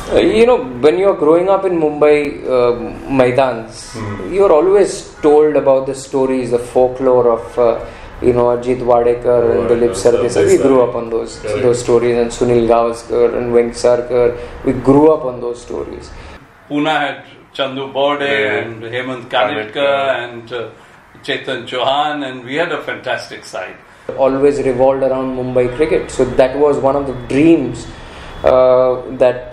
When you're growing up in Mumbai Maidans, you're always told about the stories, the folklore of Ajit Wadekar and Dilip Sardesai. We grew up on those stories, and Sunil Gavaskar and Venkasarkar. We grew up on those stories. Pune had Chandu Borde and Hemant Kanitkar and Chetan Chauhan, and we had a fantastic side. Always revolved around Mumbai cricket. So that was one of the dreams that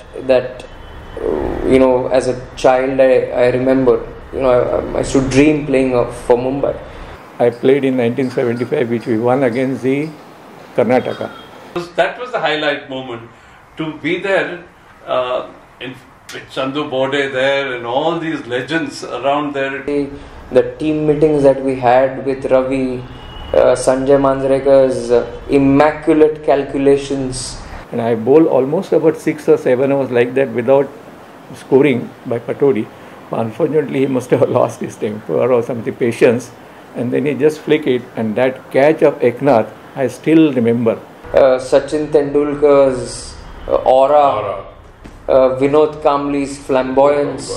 as a child I remember. I used to dream playing for Mumbai. I played in 1975, which we won against the Karnataka. That was the highlight moment, to be there with Chandu Borde there and all these legends around there. The team meetings that we had with Ravi, Sanjay Manjrekar's immaculate calculations. And I bowled almost about 6 or 7 hours like that without scoring by Patodi. Unfortunately, he must have lost his temper or something, patience. And then he just flicked it, and that catch of Eknath, I still remember. Sachin Tendulkar's aura. Vinod Kambli's flamboyance.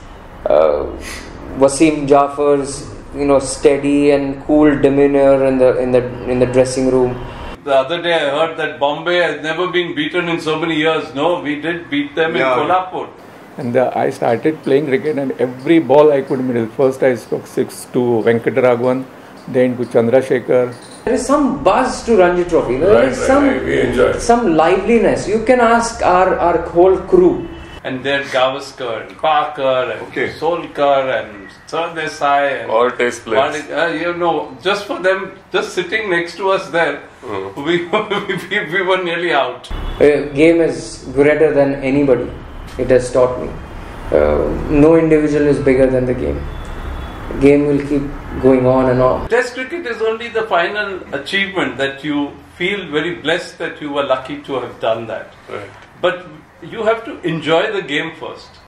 Wasim Jafar's steady and cool demeanor in the dressing room. The other day I heard that Bombay has never been beaten in so many years. No, we did beat them in Kolhapur. And I started playing cricket, and every ball I could middle. First I struck 6 to Venkataraghavan, then to Chandrasekhar. There is some buzz to Ranji Trophy. There is some liveliness. You can ask our whole crew. And then Gavaskar and Parker and Solkar and Sardesai and all test players. Just for them, just sitting next to us there, we were nearly out. Game is greater than anybody. It has taught me. No individual is bigger than the game. Game will keep going on and on. Test cricket is only the final achievement that you feel very blessed that you were lucky to have done that. Right. But you have to enjoy the game first.